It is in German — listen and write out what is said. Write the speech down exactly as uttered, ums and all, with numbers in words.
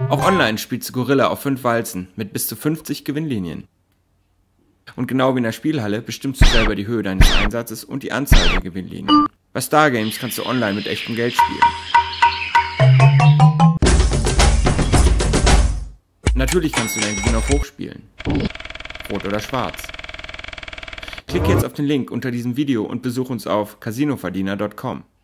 Auch online spielst du Gorilla auf fünf Walzen mit bis zu fünfzig Gewinnlinien. Und genau wie in der Spielhalle bestimmst du selber die Höhe deines Einsatzes und die Anzahl der Gewinnlinien. Bei Stargames kannst du online mit echtem Geld spielen. Natürlich kannst du deinen Gewinn auf Hoch spielen. Rot oder schwarz. Klick jetzt auf den Link unter diesem Video und besuch uns auf Casinoverdiener punkt com.